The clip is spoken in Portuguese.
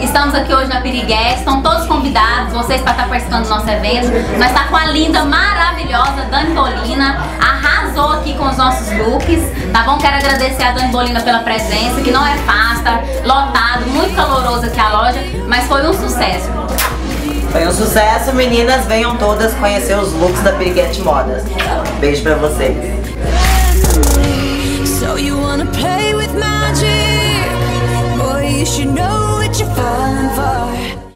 Estamos aqui hoje na Piriguete, estão todos convidados, vocês para estar participando do nosso evento. Nós estamos com a linda, maravilhosa Dani Bolina, arrasou aqui com os nossos looks, tá bom? Quero agradecer a Dani Bolina pela presença, que não é fácil, tá lotado, muito caloroso aqui a loja, mas foi um sucesso. Foi um sucesso, meninas, venham todas conhecer os looks da Piriguete Modas. Beijo pra vocês. So you wanna play with magic? Boy, you should know what you're falling for.